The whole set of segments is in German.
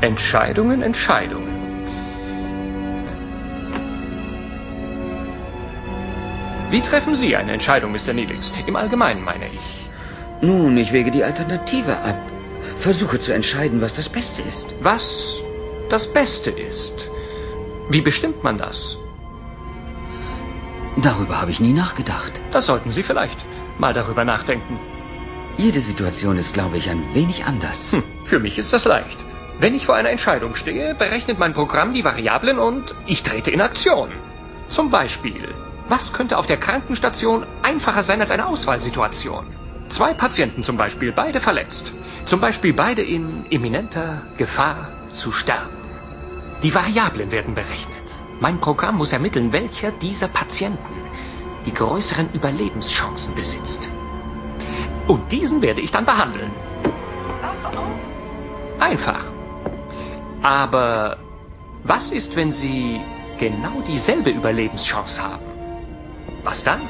Entscheidungen, Entscheidungen. Wie treffen Sie eine Entscheidung, Mr. Neelix? Im Allgemeinen meine ich. Nun, ich wäge die Alternative ab. Versuche zu entscheiden, was das Beste ist. Was das Beste ist? Wie bestimmt man das? Darüber habe ich nie nachgedacht. Das sollten Sie vielleicht mal darüber nachdenken. Jede Situation ist, glaube ich, ein wenig anders. Für mich ist das leicht. Wenn ich vor einer Entscheidung stehe, berechnet mein Programm die Variablen und ich trete in Aktion. Zum Beispiel, was könnte auf der Krankenstation einfacher sein als eine Auswahlsituation? 2 Patienten zum Beispiel, beide verletzt. Zum Beispiel beide in imminenter Gefahr zu sterben. Die Variablen werden berechnet. Mein Programm muss ermitteln, welcher dieser Patienten die größeren Überlebenschancen besitzt. Und diesen werde ich dann behandeln. Einfach. Aber was ist, wenn Sie genau dieselbe Überlebenschance haben? Was dann?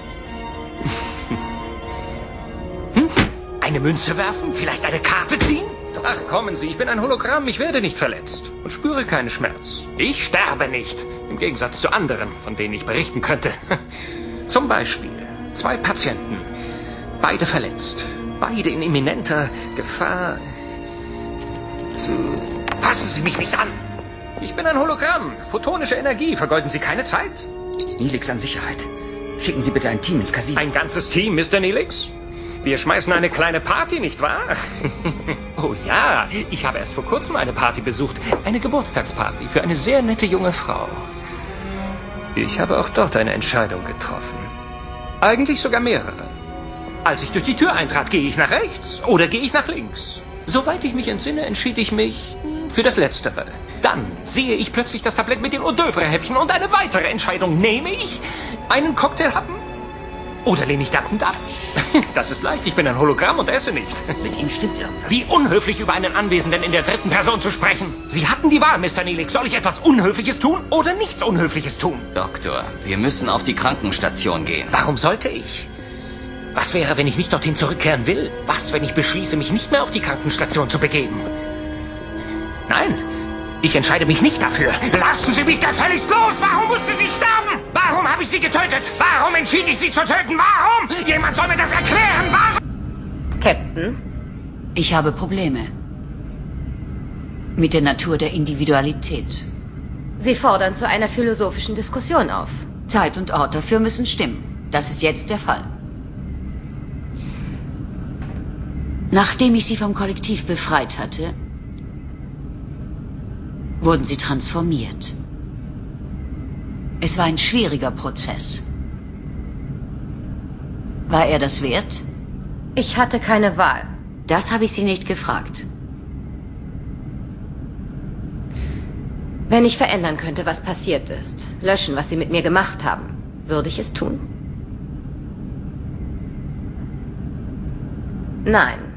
Eine Münze werfen? Vielleicht eine Karte ziehen? Ach, kommen Sie, ich bin ein Hologramm, ich werde nicht verletzt und spüre keinen Schmerz. Ich sterbe nicht, im Gegensatz zu anderen, von denen ich berichten könnte. Zum Beispiel 2 Patienten, beide verletzt, beide in imminenter Gefahr zu... Fassen Sie mich nicht an! Ich bin ein Hologramm, photonische Energie, vergeuden Sie keine Zeit? Neelix an Sicherheit. Schicken Sie bitte ein Team ins Casino. Ein ganzes Team, Mr. Neelix? Wir schmeißen eine kleine Party, nicht wahr? Oh ja, ich habe erst vor kurzem eine Party besucht. Eine Geburtstagsparty für eine sehr nette junge Frau. Ich habe auch dort eine Entscheidung getroffen. Eigentlich sogar mehrere. Als ich durch die Tür eintrat, gehe ich nach rechts oder gehe ich nach links? Soweit ich mich entsinne, entschied ich mich für das Letztere. Dann sehe ich plötzlich das Tablett mit den Hors d'oeuvre-Häppchen und eine weitere Entscheidung. Nehme ich einen Cocktailhappen? Oder lehne ich dankend ab? Das ist leicht, ich bin ein Hologramm und esse nicht. Mit ihm stimmt irgendwas. Wie unhöflich, über einen Anwesenden in der 3. Person zu sprechen. Sie hatten die Wahl, Mr. Neelix. Soll ich etwas Unhöfliches tun oder nichts Unhöfliches tun? Doktor, wir müssen auf die Krankenstation gehen. Warum sollte ich? Was wäre, wenn ich nicht dorthin zurückkehren will? Was, wenn ich beschließe, mich nicht mehr auf die Krankenstation zu begeben? Nein, ich entscheide mich nicht dafür. Lassen Sie mich gefälligst los! Warum musste sie sterben? Warum habe ich sie getötet? Warum entschied ich sie zu töten? Warum? Jemand soll mir das erklären! Warum? Captain, ich habe Probleme mit der Natur der Individualität. Sie fordern zu einer philosophischen Diskussion auf. Zeit und Ort dafür müssen stimmen. Das ist jetzt der Fall. Nachdem ich Sie vom Kollektiv befreit hatte, wurden Sie transformiert. Es war ein schwieriger Prozess. War er das wert? Ich hatte keine Wahl. Das habe ich Sie nicht gefragt. Wenn ich verändern könnte, was passiert ist, löschen, was Sie mit mir gemacht haben, würde ich es tun? Nein.